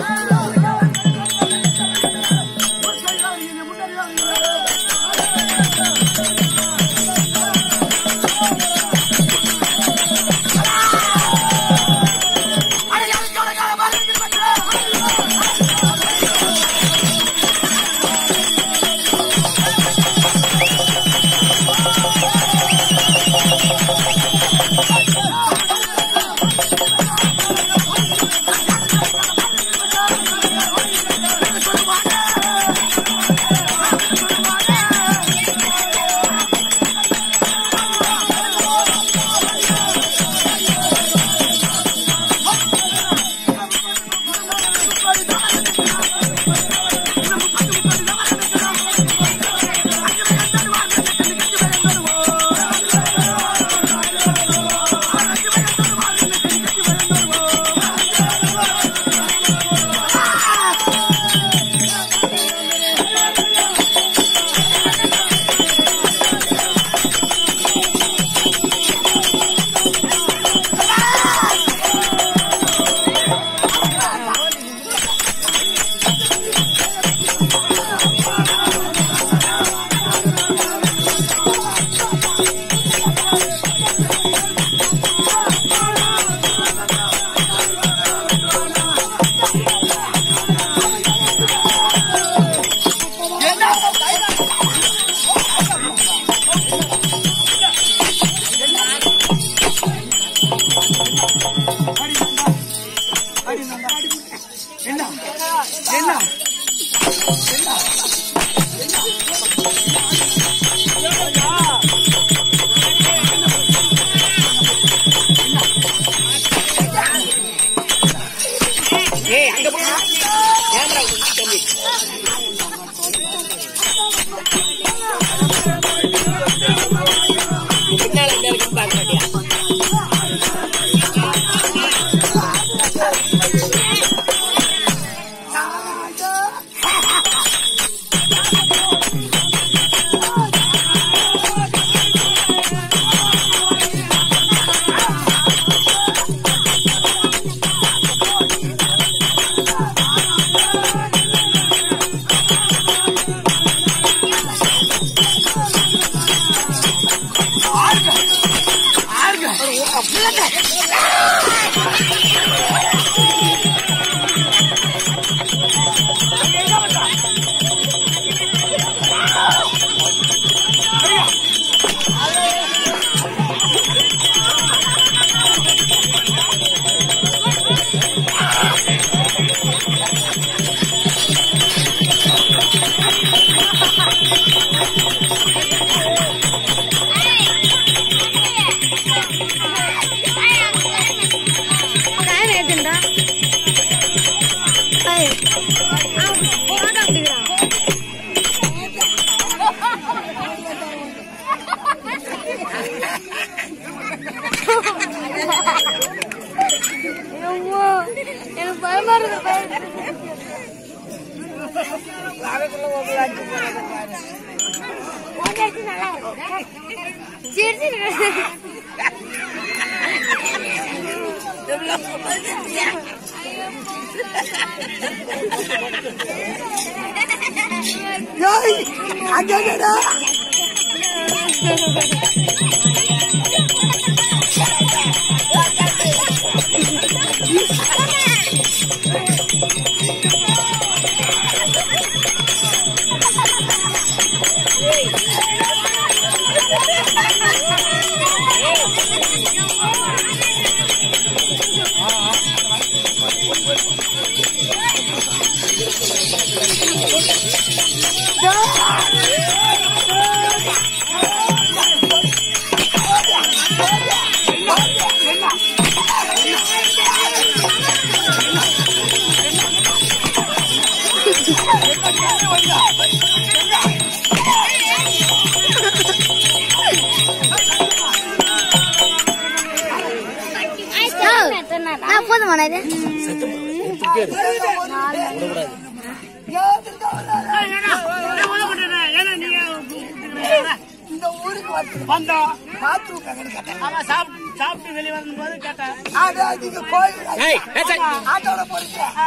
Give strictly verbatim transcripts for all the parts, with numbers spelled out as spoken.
சாப்பிட்டு வெளியே வரும்போது கேட்டேன்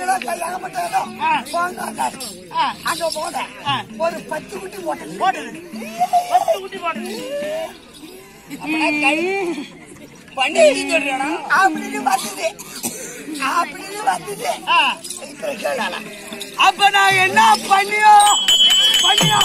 கல்யாணம் பண்ணாலும் அங்க போன ஒரு பத்து குட்டி போட்டது போட்டது பத்து குட்டி போட்டது பண்ணி சொல்றா அப்படின்னு வந்தது அப்படின்னு வந்தது. அப்ப நான் என்ன பண்ணியோ பண்ணியோ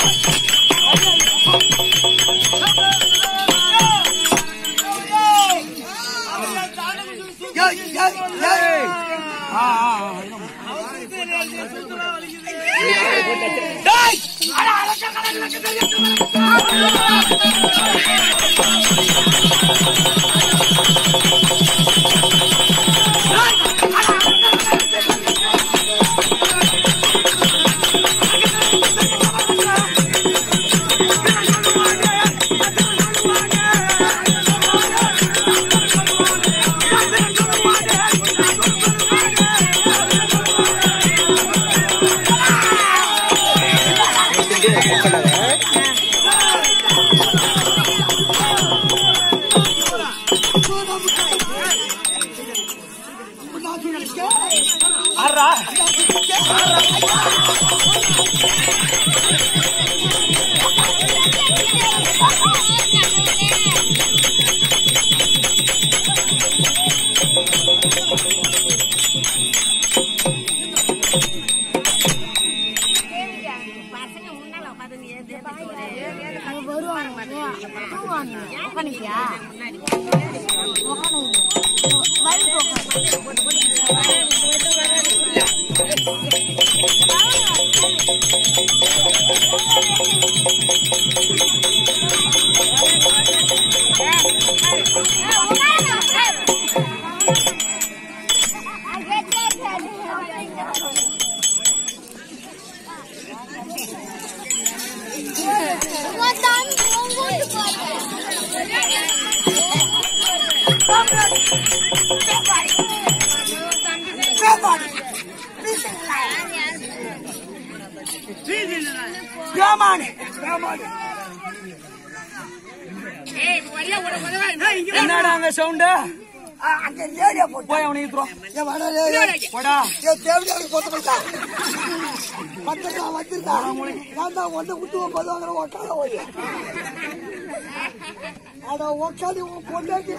என்னடாங்க சவுண்ட் அங்க லேடியா போட்டு போய் அவனை ஏத்துறோம். ஏ வாடா லேடி போடா. ஏ தேவடியாக்கு போட்டு போடா. பத்தடா வச்சிருடா. நான் தான் வந்து குட்டு போடுவாங்கற ஓட்டால ஓடி. அட ஓட்டாலி ஓ போடாதே.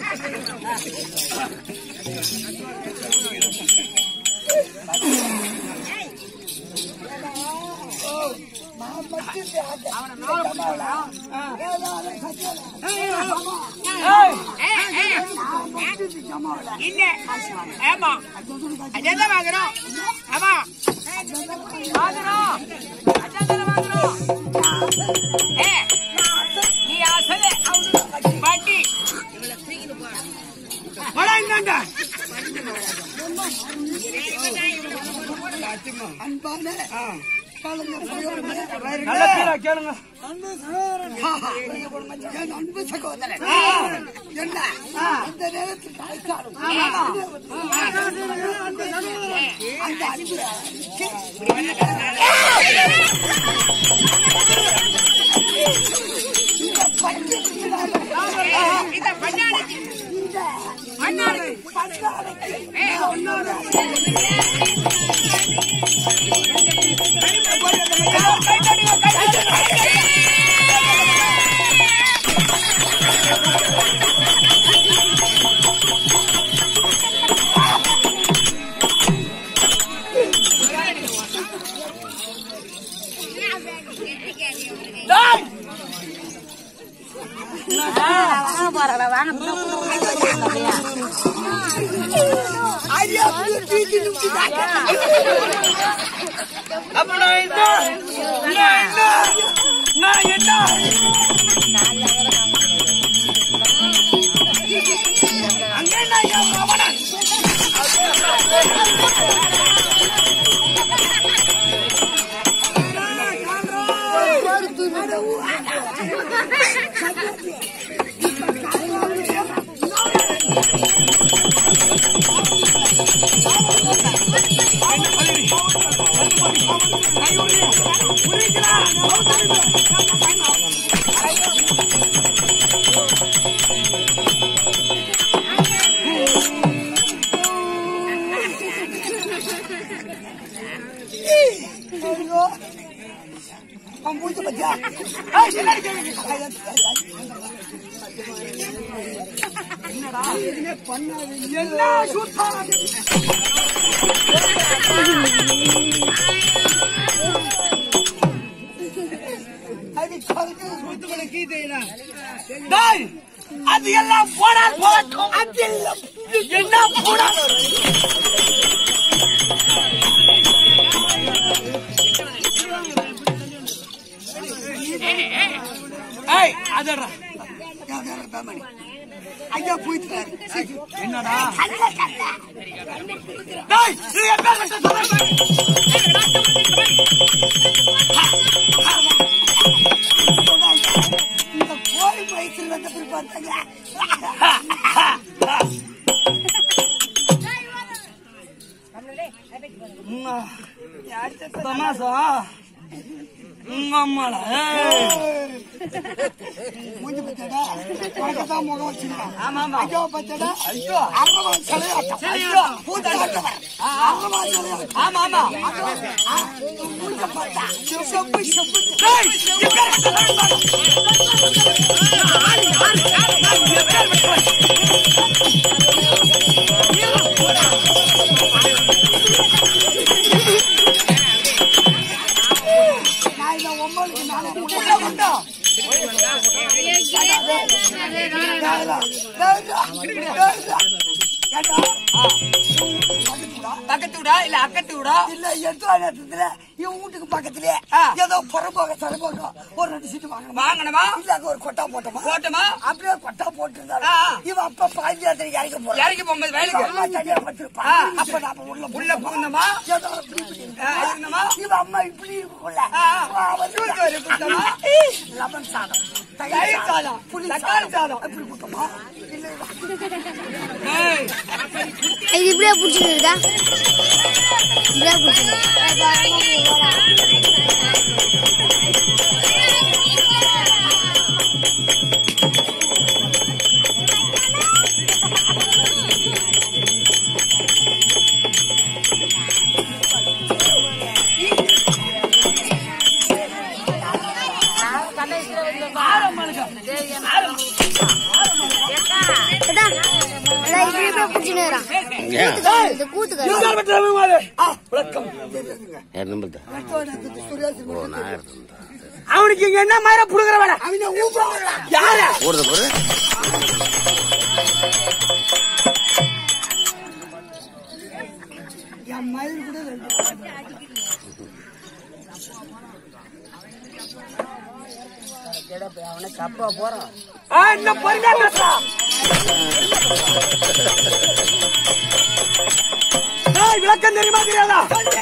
அவன நாளா ஏதா சச்சல ஏய் ஏய் இல்ல ஆமா அதெல்லாம் வாங்குறோம் ஆமா வாங்குறோம் அதெல்லாம் வாங்குறோம் ஏய் நீ ஆசல பாட்டி இவள தூக்கிட்டு போ போடா இங்கங்க அன்பானே நல்ல பேரா கேளுங்க. அன்பு சகோதரன் அன்பு சகோதரன் என்ன இந்த நேரத்தில் காய்ச்சாடும் அந்த அன்பு மூச்சு பத்தியா என்னடா பண்ணாது எல்லா சுத்தா அது எல்லாம் போனால் போகட்டும். அது எல்லாம் என்ன போனால் அதடா ஐயா போயிட்டு என்னடா இந்த கோழி வயசுல வந்து போய் பார்த்தாங்க. தமாசா உங்க அம்மால மூஞ்சி பத்தடா பக்கத்தா முகம் வச்சிருக்கான். ஆமா ஆமா ஐயோ பத்தடா ஐயோ அரவா சலையாட்டம் ஐயோ பூத்தாட்டம் அரவா சலையாட்டம் ஆமா ஆமா மூஞ்சி பத்தா செப்பு செப்பு டேய் பக்கத்துடா இல்ல அக்கத்துடா இல்ல எந்த இவன் வீட்டுக்கு பக்கத்துலயே ஏதோ புறம்போக சரம்போக ஒரு ரெண்டு சீட்டு வாங்கணும் வாங்கணுமா இல்ல ஒரு கொட்டா போட்டோமா போட்டோமா அப்படியே கொட்டா போட்டுருந்தாரு இவன் அப்ப பாஞ்சாத்திரி இறக்க போற இறக்கி போகும்போது வயலுக்கு தனியா பட்டிருப்பான். அப்ப நாம உள்ள உள்ள போகணுமா ஏதோ இவன் அம்மா இப்படி இருக்குள்ள லெமன் சாதம் தயிர் சாதம் புளி தக்காளி சாதம் அப்படி கொடுத்தோமா இல்ல இது இப்படியே பிடிச்சிருக்கா இப்படியே பிடிச்சிருக்கு அவனுக்கு இங்க என்ன மாதிரி புடுங்குற வேலை யார என் மயில் கூட அவனை கப்பா போறான் விளக்கம் தெரியுமா தெரியாதா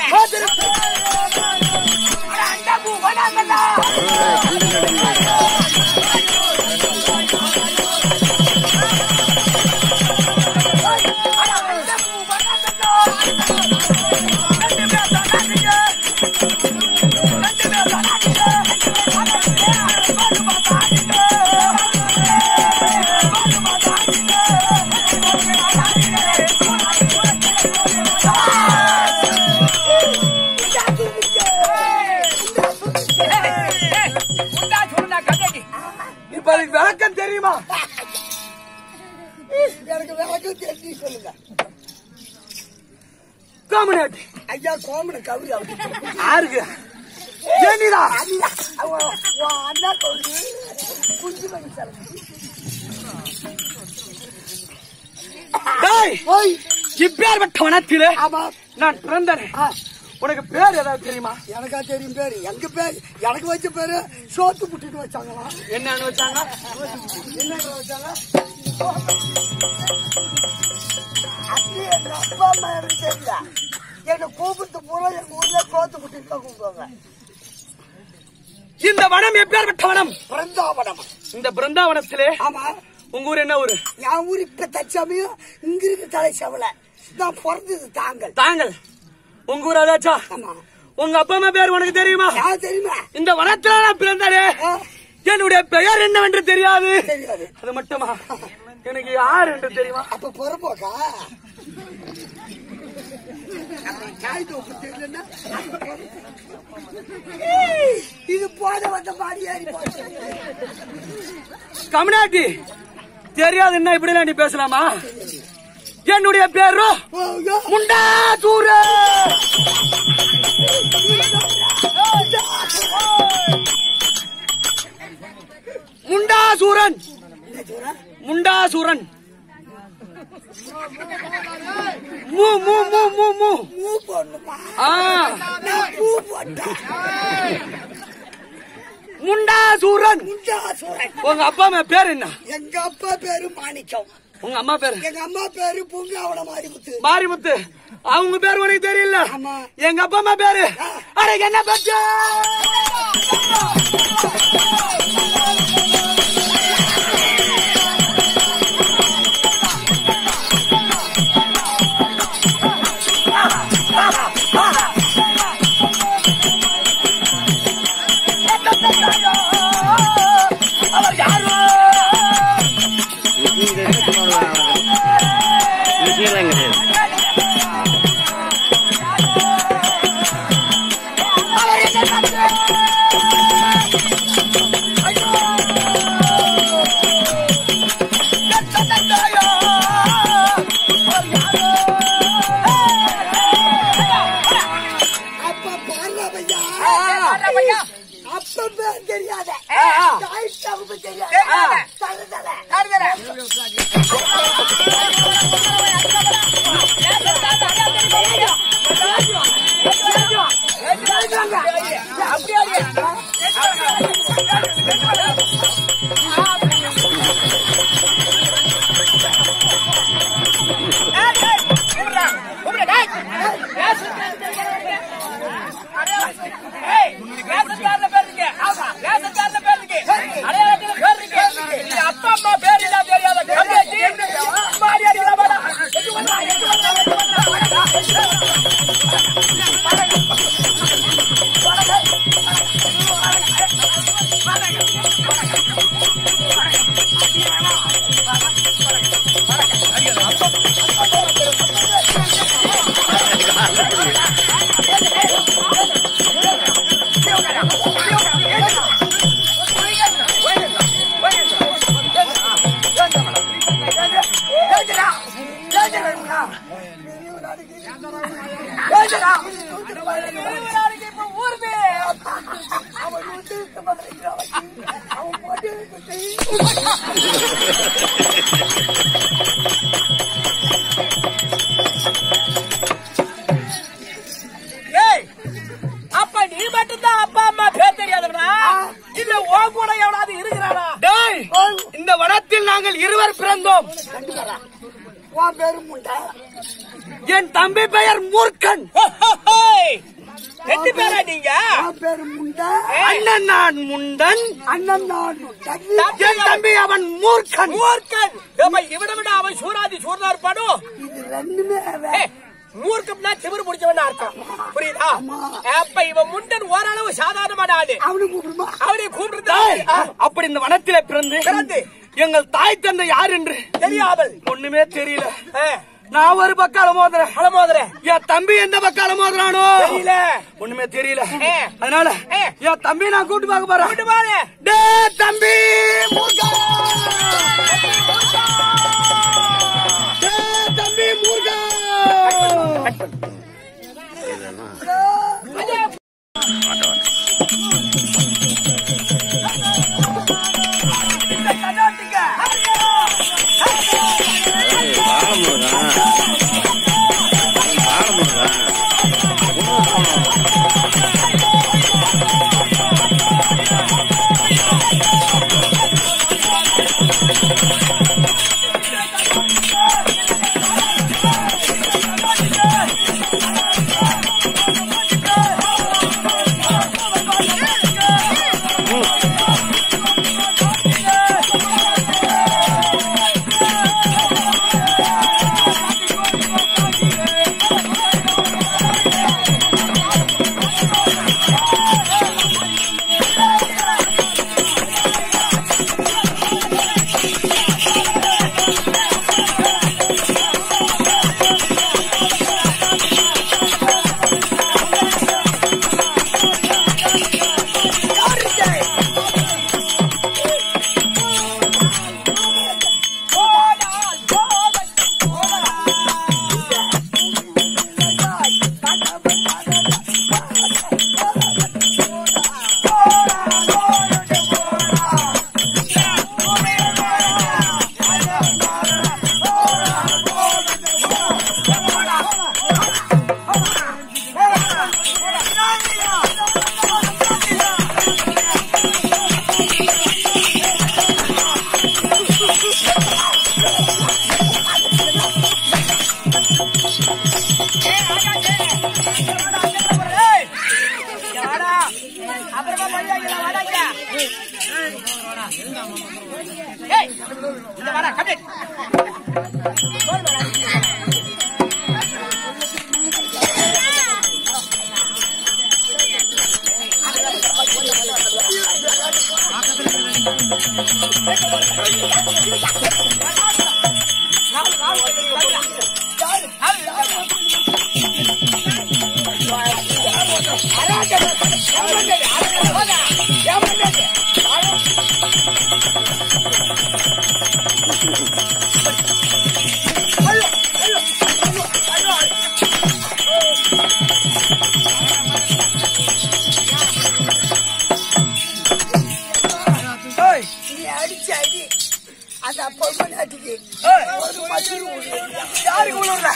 விளக்கம் தெரியுமா எனக்கு விளக்கம் தெரிஞ்சு சொல்லுங்க. கோமனட் ஐயா கோமன கவுரி யாருக்கு ஏனிடா அண்ணா கவுரி குஞ்சு இப்பேர் பட்ட வனத்திலே நான் பிறந்தேன். உனக்கு பேர் ஏதாவது தெரியுமா? எனக்கா தெரியும் பேரு. எங்க பேர் எனக்கு வச்ச பேரு சோத்து புட்டுட்டு வச்சாங்களா? என்னன்னு வச்சாங்க? என்ன வச்சாங்க? அப்படியே எங்க அப்பா அம்மா எனக்கு தெரியல. என்ன கூப்பிட்டு பூரா எங்க ஊர்ல சோத்து புட்டுட்டு தான் கூப்பிடுவாங்க. இந்த வனம் எப்பேற்பட்ட வனம்? பிருந்தாவனம். இந்த பிருந்தாவனத்திலே ஆமா உங்க ஊர் என்ன ஊரு? என் ஊர் இப்ப தச்சாமையும் இங்க இருக்கு தலைச்சவல. நான் பிறந்தது தாங்கள் தாங்கள் உங்க ஊர் அதாச்சா? உங்க அப்பா அம்மா பேர் உனக்கு தெரியுமா? தெரியுமா? இந்த வனத்துல நான் பிறந்தாலே என்னுடைய பெயர் என்னவென்று தெரியாது. அது மட்டுமா எனக்கு யார் என்று தெரியுமா? அப்ப பொறப்போக்கா இது போத வந்த பாடி ஏறி கம்னாட்டி தெரியாது என்ன இப்படி எல்லாம் நீ பேசலாமா? என்னுடைய பேரு முண்டாசூர. முண்டாசூரன் முண்டாசூரன் மூ மூ மூ மூ மூ மூ போடணுமா? பூ போட்ட முண்டாசூரன். முண்டாசூரன். உங்க அப்பா அம்மா பேரு என்ன? எங்க அப்பா பேரு மாணிக்கம். உங்க அம்மா பேரு? எங்க அம்மா பேரு பூங்காவள மாரிமுத்து. மாரிமுத்து. அவங்க பேரு உனக்கு தெரியல? எங்க அப்பா அம்மா பேரு அட என்ன பச்சை அவர் யாரு? அப்ப பேர் தெரியாத தெரியாது. அப்பா அம்மா பேரு தெரியாத அப்ப நீ மட்டும்தான் அப்பா அம்மா பேர் தெரியாதுடா. இல்ல உன் கூட எவனாவது இருக்கிறானா? இந்த வனத்தில் நாங்கள் இருவர் பிறந்தோம். என் தம்பி பெயர் மூர்க்கன். ரெண்டு பேரா நீங்க? அண்ணன் நான் முண்டன். அண்ணன் நான் என் தம்பி அவன் மூர்க்கன். மூர்க்கன் இவனை விட அவன் சூராதி சூர்ணா இருப்பானோ? இது ரெண்டுமே மூர்க்கம்னா திமிரு முடிச்சவன் அர்த்தம். புரியுதா? அப்ப இவன் முண்டன் ஓரளவு சாதாரணமான ஆளு. அவனை கூப்பிடுறா. அப்படி இந்த வனத்தில பிறந்து பிறந்து எங்கள் தாய் தந்தை யார் என்று தெரியாமல் ஒண்ணுமே தெரியல. நான் ஒரு பக்கம் அலமோதுறேன் அலமோதுறேன் என் தம்பி எந்த பக்கம் அலமோதுறானோ தெரியல. ஒண்ணுமே தெரியல. அதனால என் தம்பி நான் கூட்டு பார்க்க போறேன். கூட்டு பாரு. டே தம்பி மூர்க்கா, டே தம்பி மூர்க்கா. ஏய் இந்த வாடா கம்ப்ளீட் அடிச்சு அடி அந்த பொண்ணு அடிக்கு யாருக்கு உள்ள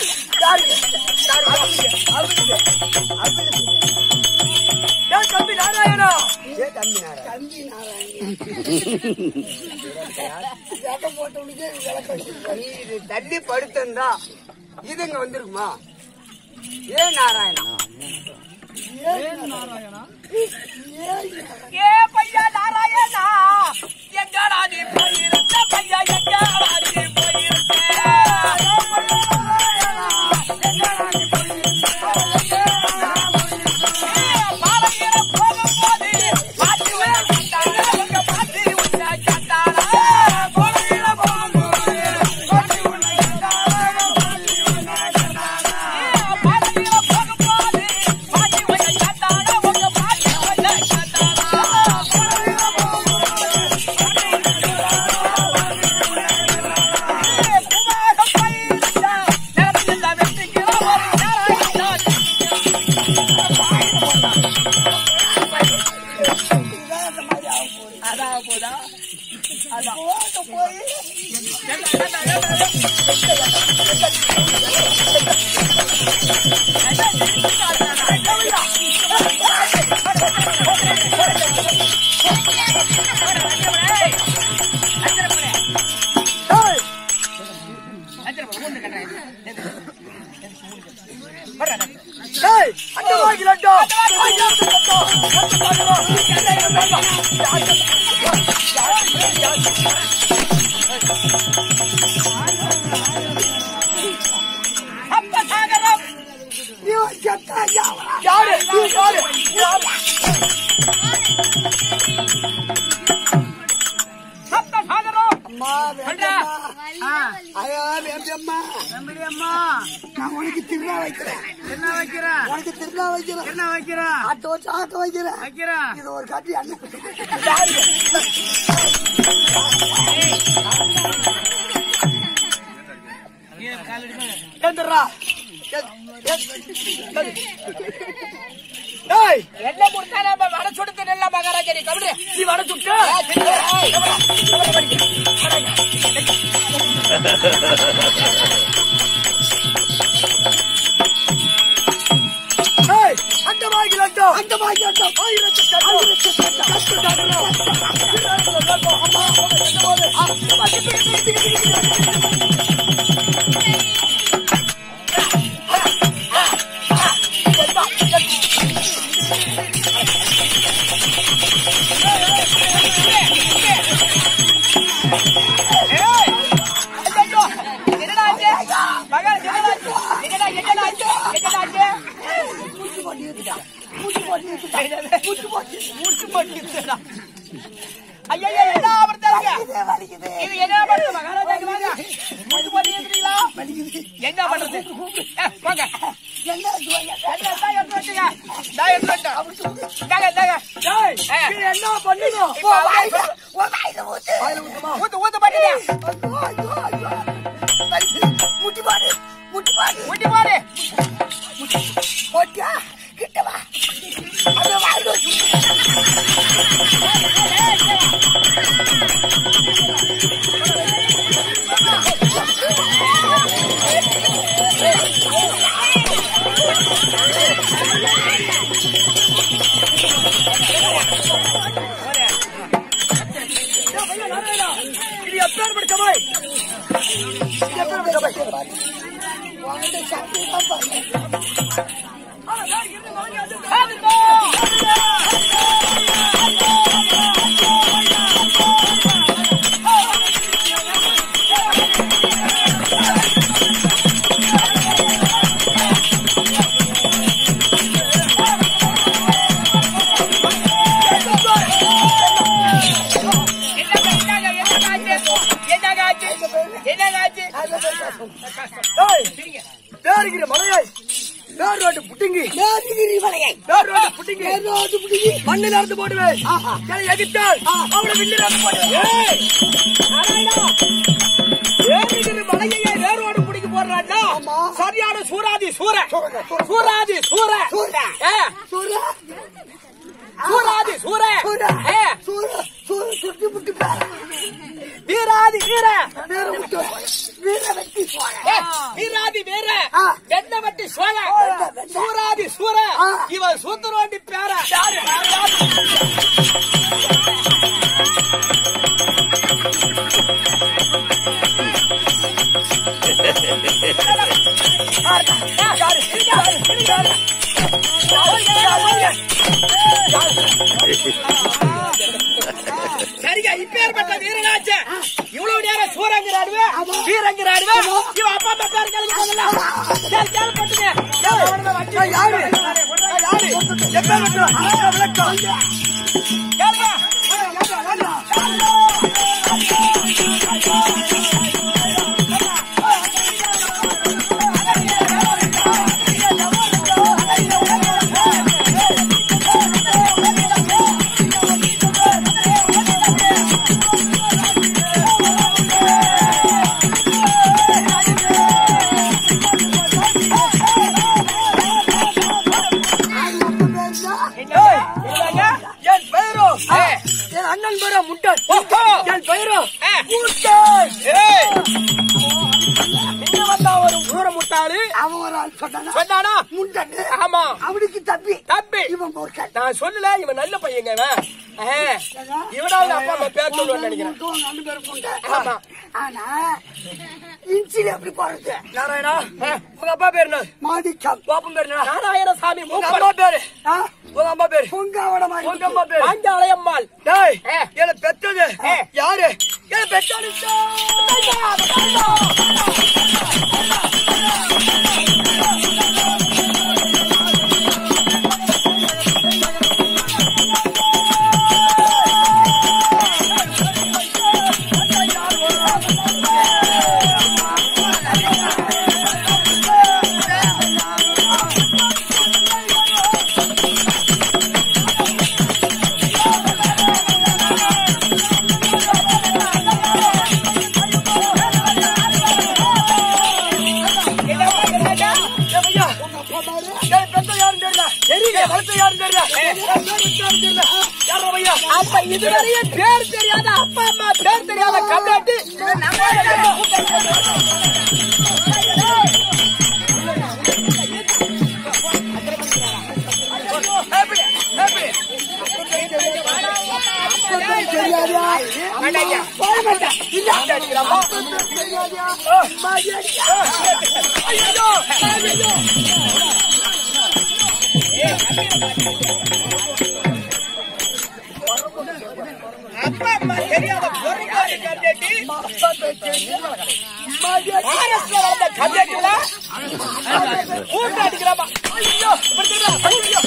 தம்பி நாராயணா தம்பி தம்பி நாராயண போட்டவனுக்கு தள்ளி படுத்தா இது இங்க வந்திருக்குமா ஏன் நாராயணா ஏ பையா நாராயணா எங்கடா நீ போயிருக்க பையா எங்கடா நீ போயிருக்க பாலையில போகும்போது பாட்டி விட்டாங்க உங்க பாட்டி உன்னை கேட்டாரா பாலையில போகும்போது பாட்டி உன்னை கேட்டாரா பாலையில போகும்போது பாட்டி உன்னை கேட்டாரா உங்க பாட்டி உன்னை கேட்டாரா அதான் போதா அதான் போய் அந்த வாங்கிலட்டோ சப்தசாகரம் யாரு யாரு சப்தசாகரம் அம்மா ஐயா வேண்டியம்மா அம்மா நான் உனக்கு திருவிழா வைக்கிறேன் என்ன வைக்கிறேன் உனக்கு திருவிழா வைக்கிறேன் என்ன வைக்கிறேன் ஆட்டோ வச்சு ஆட்டோ வைக்கிறேன் வைக்கிறேன் இது ஒரு காட்டி அண்ணன் கேந்துடுறா என்ன கொடுத்தா நம்ம வட சுடுத்து நல்ல மகாராஜா கவிடு நீ வட சுட்டு அந்த வாங்கிலட்டோ அந்த வாங்கிலட்டோ ஆயிரத்து ஐயா என்ன ஆபத்தாங்க இது என்ன பண்ணுது மகாராஜாக்கு வாங்க மூச்சு போட்டு ஏத்துறீங்களா என்ன பண்றது போங்க என்ன தான் எடுத்து வச்சுங்க நான் எடுத்து வச்சேன் தாங்க தாங்க என்ன பண்ணுங்க ஊத்து ஊத்து பண்ணுங்க முட்டி பாடு முட்டி பாடு ஊட்டி பாரு போட்டியா கிட்டவா அது வாய்டு இது எத்தனை மணி சபாய் எத்தனை மணி சபாய் வாங்க சக்தி பாப்பா Oh, புடுங்கி மேதிகிரி மலையை வேரோடு புடுங்கி வேரோடு புடுங்கி மண்ணில் அறுத்து போடுவேன். என்னை எதிர்த்தால் அவனை வில்லில் அறுத்து போடுவேன். ஏறிகிற மலையை வேரோடு புடுங்கி போடுறான்னா சரியான சூராதி சூர சூராதி சூர சூராதி சூர சுற்றி முட்டு வீராதி வீர வீர வெட்டி வீராதி வீர வெண்ணவட்டி சோழ சூராதி சூர இவன் சூத்திரோண்டி பேர சரிங்க இப்பேற்பட்ட வீரனாச்ச இவ்வளவு நேரம் சூரங்கிறாடுவே வீரங்கிறாடுவே இவன் அப்பா அம்மா பேரு கேள்விப்பட்டுங்க யாரு யாரு விளக்கம் அண்ணன் பேர முட்டன் என் பெயரோ வந்தா ஒரு ஊர முட்டாளு அவன் ஒரு ஆள் சொன்னானா சொன்னானா முண்டன் ஆமா அவனுக்கு தப்பி தப்பி இவன் மூர்க்கன் நான் சொல்லல இவன் நல்ல பையங்க இவனாவது அப்பா அம்மா பேர் சொல்லுவேன்னு நினைக்கிறேன். ரெண்டு பேரும் முண்டை ஆமா ஆனா இன்சில எப்படி போறது நாராயணா உங்க அப்பா பேரு என்ன மாணிக்கம் பாப்பம் பேரு நாராயண சாமி உங்க அம்மா பேரு உங்க அம்மா பேரு பொங்காவட மாதிரி உங்க அம்மா பேரு அஞ்சாளையம்மாள் டேய் என்ன பெத்தது யாரு என்ன பெத்தது அப்ப இதுவரைய பேர் தெரியாத அப்பா அம்மா பேர் தெரியாத கண்டாட்டி அப்பா அம்மா தெரியாத பொருளாதார கண்டாட்டி மகாராஷ்டிரா வந்த கண்டாட்டில கூட்டு அடிக்கிறாமா ஐயோ ஐயோ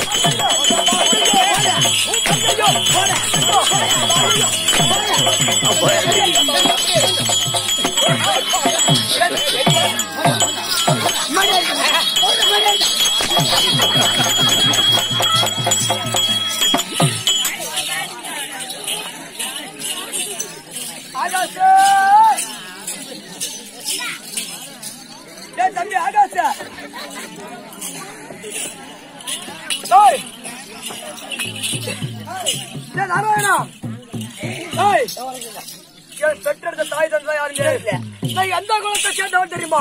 தம்பி ஆகாச நாராயணா பெற்றெடுத்த தாய் தந்தா யாருங்க நான் எந்த குலத்தை சேர்ந்தவன் தெரியுமா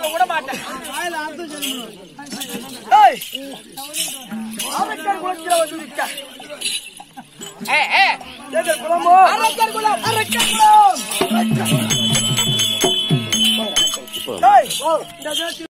சாக விட மாட்டேன். ஏய், அரக்கர் குலத்துல வந்து நிற்க. ஏய், ஏய், எங்க குலமோ? அரக்கர் குலம். அரக்கர் குலம். ஏய், இந்த